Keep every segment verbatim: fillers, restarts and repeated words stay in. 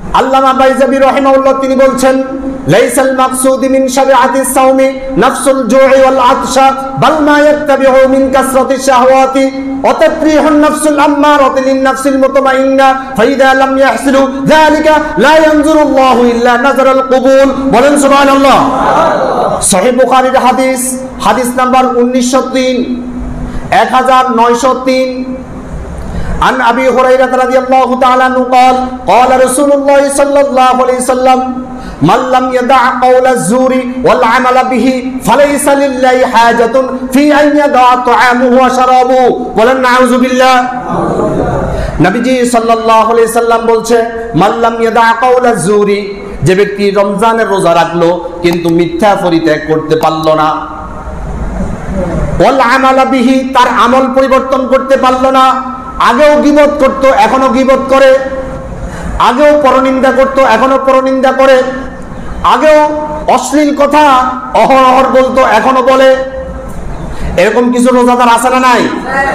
আল্লামা বাইজাবি রাহিমাহুল্লাহ তিনি বলছেন, লাইসাল মাকসুদ মিন শারিআতিস সাওমি নাফসুল জু'i ওয়াল আতশা বাল মা ইয়াত্তাবি'ু মিন কাসরাতিশ শাহওয়াতি ওয়া তাফরিহুন নাফসুল আম্মারাতি লিন নাফসিল মুতমাইন্না ফাইদা লাম ইয়াহসিলু যালিকা লা ইয়ানজুরু আল্লাহু ইল্লা নাযারাল কুবুল। বলেন সুবহানাল্লাহ। সহিহ বুখারীর হাদিস, হাদিস নাম্বার উনিশশো তিন, এক হাজার নয়শো তিন। عن أبي هريرة رضي الله تعالى عنه قال قال رسول الله صلى الله عليه وسلم من لم يدع قول الزور والعمل به فليس لله حاجة في أن يدع طعامه وشرابه বলেন নাউযু বিল্লাহ। নবীজি সাল্লাল্লাহু আলাইহি সাল্লাম বলছে, মান লাম ইয়াদা কাওলা যুরি, যে ব্যক্তি রমজানের রোজা রাখলো কিন্তু মিথ্যা পরিত্যাগ করতে পারলো না, ওয়াল আমালা বিহি, তার আমল পরিবর্তন করতে পারলো না, আগেও গীবত করত এখনো গীবত করে, আগেও পরনিন্দা করত এখনো পরনিন্দা করে, আগেও অশ্লীল কথা অহরহ বলতো এখনো বলে, এরকম কিছু রোজাদার আছে না নাই?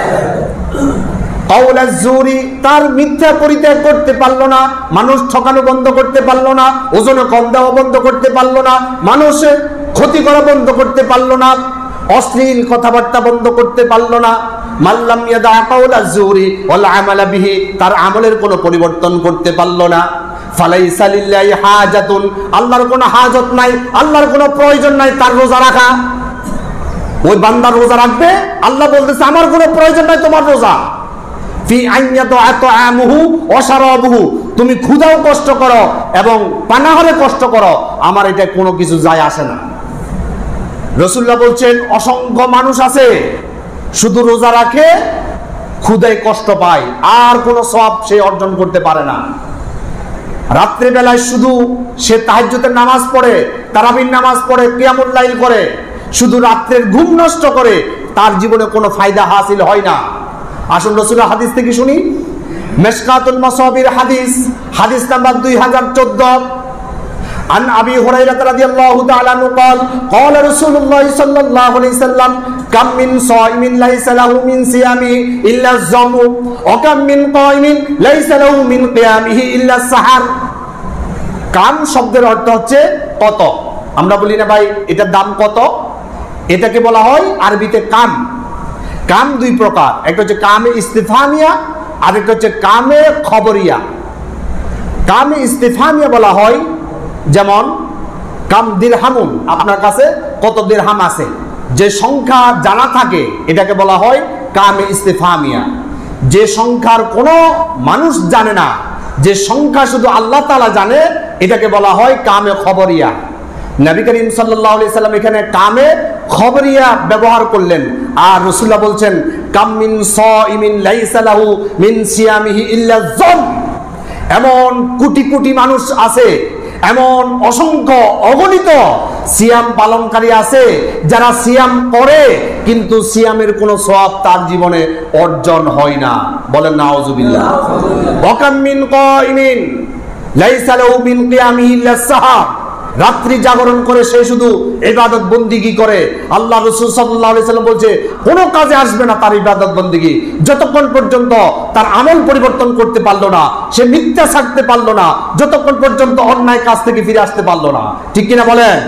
কাওলাজ জুরি, তার মিথ্যা পরিত্যাগ করতে পারলো না, মানুষ ঠকানো বন্ধ করতে পারলো না, ওজনে কম দেওয়া বন্ধ করতে পারলো না, মানুষের ক্ষতি করা বন্ধ করতে পারলো না, অশ্লীল কথাবার্তা বন্ধ করতে পারলো না। মাল্লাম ইয়াদা কাওলা যুরি ওয়াল আমালা বিহি, তার আমলের কোনো পরিবর্তন করতে পারলো না। ফালাইসা লিল্লাহি হাজাতুন, আল্লাহর কোনো হাজত নাই, আল্লাহর কোনো প্রয়োজন নাই তার রোজা রাখা। ওই বান্দার রোজা রাখবে, আল্লাহ বলতেছে আমার কোনো প্রয়োজন নাই তোমার রোজা। ফি আইয়াতু আতআমুহু ওয়া শারাবুহু, তুমি ক্ষুধাও কষ্ট করো এবং পানাহারে কষ্ট করো, আমার এটা কোনো কিছু যায় আসে না। রাসূলুল্লাহ বলছেন, অসংখ্য মানুষ আছে শুধু রোজা রাখে, ক্ষুধায় কষ্ট পায়, আর কোনো সওয়াব সে অর্জন করতে পারে না। রাত্রি বেলায় শুধু সে তাহাজ্জুদের নামাজ পড়ে, তারাবির নামাজ পড়ে, কিয়ামুল লাইল করে, শুধু রাত্রের ঘুম নষ্ট করে, তার জীবনে কোনো ফায়দা হাসিল হয় না। আসুন রাসূলের হাদিস থেকে শুনি। মিশকাতুল মাসাবির হাদিস, হাদিস নাম্বার দুই হাজার চোদ্দ। عن أبي هريرة رضي الله تعالى عنه قال قال رسول الله صلى الله عليه وسلم كم من صائم ليس له من صيامه إلا الظم وكم من قائم ليس له من قيامه إلا السحر। কাম শব্দের অর্থ হচ্ছে কত। আমরা বলি না ভাই এটার দাম কত, এটাকে বলা হয় আরবিতে কাম। কাম দুই প্রকার, একটা হচ্ছে কামে ইস্তিফহামিয়া আর একটা হচ্ছে কামে খবরিয়া। কামে ইস্তিফহামিয়া বলা হয় যেমন কাম দিরহামুন, আপনার কাছে কত দিরহাম আছে, যে সংখ্যা জানা থাকে এটাকে বলা হয় কামে ইস্তিফহামিয়া। যে সংখ্যার কোনো মানুষ জানে না, যে সংখ্যা শুধু আল্লাহ তাআলা জানে, এটাকে বলা হয় কামে খবরিয়া। নবী করিম সাল্লাল্লাহু আলাইহি সাল্লাম এখানে কামে খবরিয়া ব্যবহার করলেন, আর রাসূলুল্লাহ বলছেন কাম মিন সাইমিন লাইসা লাহু মিন সিয়ামিহি ইল্লা যম। এমন কোটি কোটি মানুষ আছে, এমন অসংখ্য অগণিত সিয়াম পালনকারী আছে যারা সিয়াম করে কিন্তু সিয়ামের কোনো সওয়াব তার জীবনে অর্জন হয় না। বলেন নাউযুবিল্লাহ। ওয়াকাম মিন কাইমিন লাইসা লাহু মিন কিয়ামিহি ইল্লা সাহার, রাত্রি জাগরণ করে সে শুধু ইবাদত বন্দিগি করে। আল্লাহ রাসূল সাল্লাল্লাহু আলাইহি সাল্লাম বলছে কোনো কাজে আসবে না তার ইবাদত বন্দিগি, যতক্ষণ পর্যন্ত তার আমল পরিবর্তন করতে পারলো না, সে মিথ্যা ছাড়তে পারলো না, যতক্ষণ পর্যন্ত অন্যায় কাজ থেকে ফিরে আসতে পারলো না। ঠিক কিনা বলেন?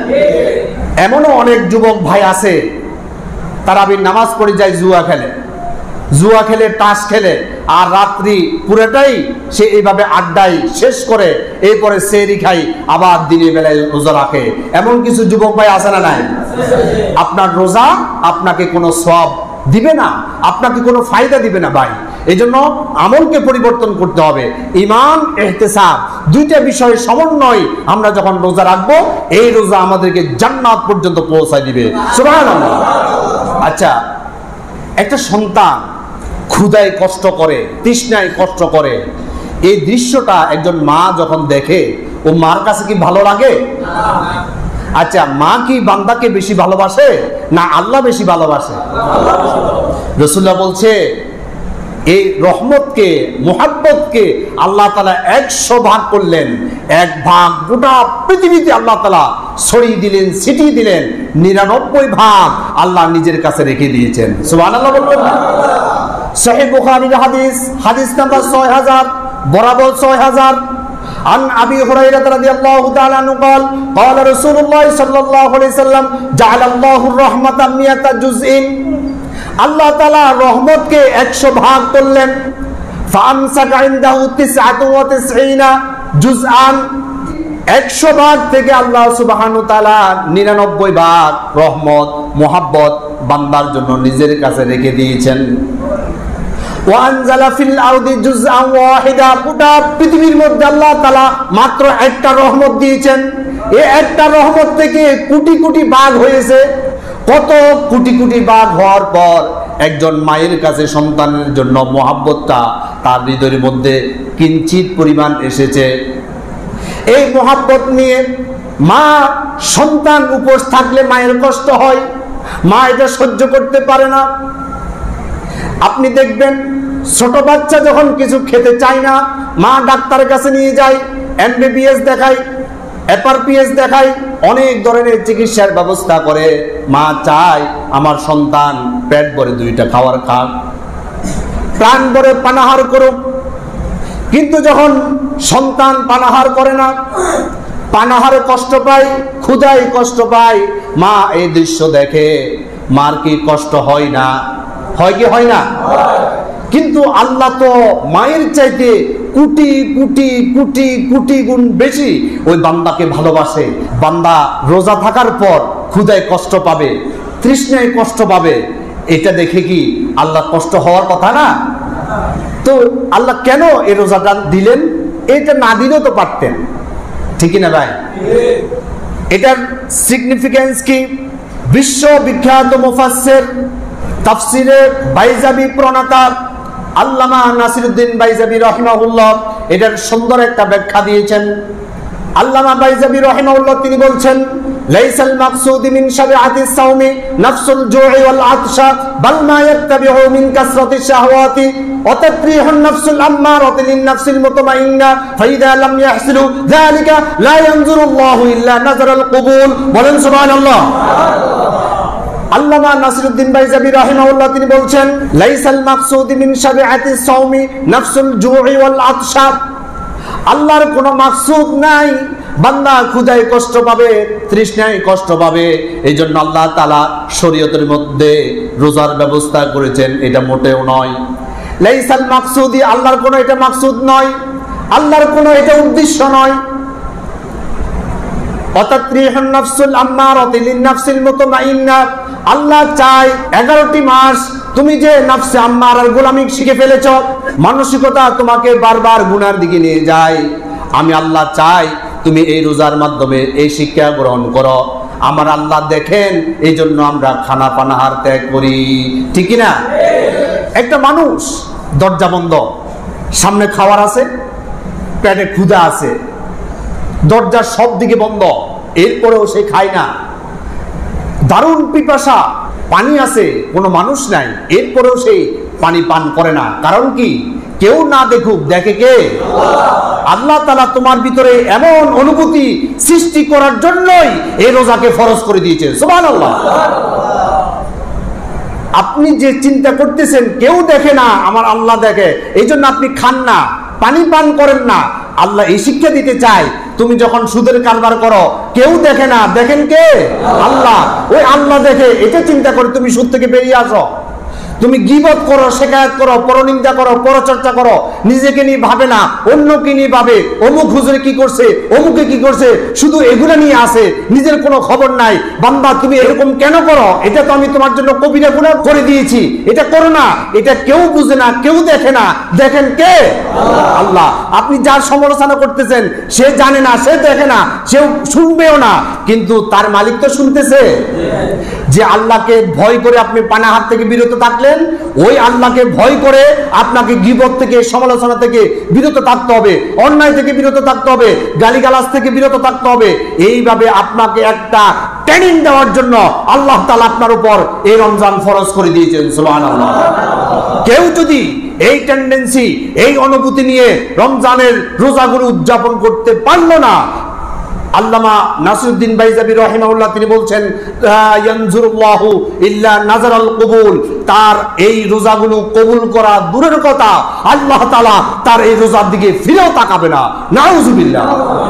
এমনও অনেক যুবক ভাই আছে তারাবির নামাজ পড়ে যায় জুয়া খেলে, জুয়া খেলে, তাস খেলে, আর রাত্রি পুরোটাই সে এইভাবে আড্ডায় শেষ করে এরপরে সেহরি খাই, আবার দিনের বেলায় রোজা রাখে। এমন কিছু যুবক ভাই আছে না নাই? আপনার রোজা আপনাকে কোনো সওয়াব দিবে না, আপনাকে কোনো ফায়দা দিবে না ভাই। এই জন্য আমলকে পরিবর্তন করতে হবে। ঈমান, ইহতিসাব দুইটা বিষয়ের সমন্বয় আমরা যখন রোজা রাখবো, এই রোজা আমাদেরকে জান্নাত পর্যন্ত পৌঁছায় দিবে। সুবহানাল্লাহ। আচ্ছা, একটা সন্তান ক্ষুধায় কষ্ট করে, তৃষ্ণায় কষ্ট করে, এই দৃশ্যটা একজন মা যখন দেখে, ও মার কাছে কি ভালো লাগে? আচ্ছা, মা কি বান্দাকে বেশি ভালোবাসে না আল্লাহ বেশি ভালোবাসে? রাসূলুল্লাহ বলছে এই রহমতকে, মুহাব্বতকে আল্লাহ তাআলা একশো ভাগ করলেন, এক ভাগ গোটা পৃথিবীতে আল্লাহ তাআলা ছড়িয়ে দিলেন, ছিটিয়ে দিলেন, নিরানব্বই ভাগ আল্লাহ নিজের কাছে রেখে দিয়েছেন। সুবহানাল্লাহ বলবেন না? সহিহ বুখারীর হাদিস, হাদিস নাম্বার ছয় হাজার বরাবর ছয় হাজার। عن أبي هريرة رضي الله تعالى عنه قال قال رسول الله صلى الله عليه وسلم جعل الله الرحمة مئة جزء আল্লাহ তাআলা রহমতকে একশো ভাগ করলেন فأمسك عنده تسعة وتسعين جزءا একশো ভাগ থেকে আল্লাহ সুবহানাহু ওয়া তাআলা নিরানব্বই ভাগ রহমত মোহাব্বত বান্দার জন্য নিজের কাছে রেখে দিয়েছেন ওয়ানজালা ফিল আরদি জুজআন ওয়াহিদা পুরা পৃথিবীর মধ্যে আল্লাহ তাআলা মাত্র একটা রহমত দিয়েছেন এই একটা রহমত থেকে কোটি কোটি ভাগ হয়েছে কত কোটি কোটি ভাগ হওয়ার পর একজন মায়ের কাছে সন্তানের জন্য মোহাব্বতটা তার হৃদয়ের মধ্যে কিঞ্চিত পরিমাণ এসেছে এই মোহাব্বত নিয়ে মা সন্তান উপোস থাকলে মায়ের কষ্ট হয় মা এটা সহ্য করতে পারে না আপনি দেখবেন ছোট বাচ্চা যখন কিছু খেতে চায় না মা ডাক্তারের কাছে নিয়ে যায় এমবিবিএস দেখায় এফআরপিএস দেখায় অনেক ধরনের চিকিৎসার ব্যবস্থা করে মা চায় আমার সন্তান পেট ভরে দুইটা খাবার খাক প্রাণ ভরে পানাহার করুক কিন্তু যখন সন্তান পানাহার করে না পানাহারে কষ্ট পায় ক্ষুধায় কষ্ট পায় মা এই দৃশ্য দেখে মার কি কষ্ট হয় না হয় কি হয় না কিন্তু আল্লাহ তো মায়ের চাইতে কোটি কোটি কোটি কোটি গুণ বেশি ওই বান্দাকে ভালোবাসে বান্দা রোজা থাকার পর ক্ষুধায় কষ্ট পাবে তৃষ্ণায় কষ্ট পাবে এটা দেখে কি আল্লাহ কষ্ট হওয়ার কথা না তো আল্লাহ কেন এই রোজাটা দিলেন এটা না দিলেও তো পারতেন ঠিক না ভাই এটার সিগনিফিকেন্স কি বিশ্ব বিখ্যাত মুফাসসির তাফসিরে বাইজাবি প্রণেতা আল্লামা নাসিরউদ্দিন বাইজাবি রাহিমাহুল্লাহ এটার সুন্দর একটা ব্যাখ্যা দিয়েছেন আল্লামা বাইজাবি রাহিমাহুল্লাহ তিনি বলছেন লাইসাল মাকসুদ মিন শারিআতিস সাওমি নাফসুল জু'i ওয়াল আতশা বাল মা ইয়াত্তাবিউ মিন কাসরাতিশ শাহওয়াতি ওয়া তাত্রিহুন নাফসুল আম্মারাতি লিন নাফসিল মুতমাইন্না ফাইদা লাম ইয়াহসিলু যালিকা লা ইয়ানজুরুল্লাহু ইল্লা নাজারাল কুবুল বলেন সুবহানাল্লাহ আল্লামা নাসিরউদ্দিন বাইজাবি রাহিমাহুল্লাহ তিনি বলছেন লাইসাল মাকসুদ মিন শারিআতিস সাওমি নাফসুল জু'i ওয়াল আতশা আল্লাহর কোনো মাকসুদ নাই বান্দা ক্ষুধায় কষ্ট পাবে তৃষ্ণায় কষ্ট পাবে এইজন্য আল্লাহ তাআলা শরীয়তের মধ্যে রোজার ব্যবস্থা করেছেন এটা মোটেও নয় লাইসাল মাকসুদি আল্লাহর কোনো এটা মাকসুদ নয় আল্লাহর কোনো এটা উদ্দেশ্য নয় অতাত্রিহুন নাফসুল আম্মারাতি লিন নাফসিল মুতমাইন্না আল্লাহ চায় এগারোটি মাস তুমি যে নফসে আম্মারার গোলামি শিখে ফেলেছো মানসিকতা তোমাকে বারবার গুনার দিকে নিয়ে যায় আমি আল্লাহ চাই তুমি এই রোজার মাধ্যমে এই শিক্ষা গ্রহণ করো আমার আল্লাহ দেখেন এই জন্য আমরা খানা পানাহার ত্যাগ করি ঠিক না একটা মানুষ দরজা বন্ধ সামনে খাবার আছে পেটে ক্ষুধা আছে দরজা সব দিকে বন্ধ এরপরেও সে খায় না দারুণ পিপাসা পানি আছে কোনো মানুষ নাই এরপরেও সে পানি পান করে না কারণ কি কেউ না দেখুক দেখে কে আল্লাহ তাআলা তোমার ভিতরে এমন অনুভূতি সৃষ্টি করার জন্যই এই রোজাকে ফরজ করে দিয়েছেন সুবহানাল্লাহ আপনি যে চিন্তা করতেছেন কেউ দেখে না আমার আল্লাহ দেখে এইজন্য আপনি খান না পানি পান করেন না আল্লাহ এই শিক্ষা দিতে চায় তুমি যখন সুদের কারবার করো কেউ দেখে না দেখেন কে আল্লাহ ওই আল্লাহ দেখে এটা চিন্তা করে তুমি সুদ থেকে বেরিয়ে আসো তুমি গীবত করো শিকায়াত করো পরনিন্দা করো পরচর্চা করো নিজেকে নিয়ে ভাবে না অন্যকে নিয়ে ভাবে অমুক হুজুরে কি করছে অমুকে কি করছে শুধু এগুলা নিয়ে আসে নিজের কোনো খবর নাই বান্দা তুমি এরকম কেন করো এটা তো আমি তোমার জন্য কবিরা গুনাহ করে দিয়েছি এটা করো না এটা কেউ বুঝে না কেউ দেখে না দেখেন কে আল্লাহ আপনি যার সমালোচনা করতেছেন সে জানে না সে দেখে না সেও শুনবেও না কিন্তু তার মালিক তো শুনতেছে যে আল্লাহকে ভয় করে আপনি পানাহার থেকে বিরত থাকলে ওই আল্লাহকে ভয় করে আপনাকে গীবত থেকে সমালোচনা থেকে বিরত থাকতে হবে অন্যায় থেকে বিরত থাকতে হবে গালিগালাজ থেকে বিরত থাকতে হবে এইভাবে আপনাকে একটা ট্রেনিং দেওয়ার জন্য আল্লাহ তাআলা আপনার উপর এই রমজান ফরজ করে দিয়েছেন সুবহানাল্লাহ কেউ যদি এই টেন্ডেন্সি এই অনুভূতি নিয়ে রমজানের রোজাগুলো উদযাপন করতে পারলো না আল্লামা নাসিরুদ্দিন বাইজাবি রাহিমাহুল্লাহ তিনি বলছেন লা ইয়ানজুরুল্লাহু ইল্লা নাজারাল কবুল, তার এই রোজাগুলো কবুল করা দূরের কথা, আল্লাহ তাআলা তার এই রোজার দিকে ফিরেও তাকাবে না। নাউজুবিল্লাহ।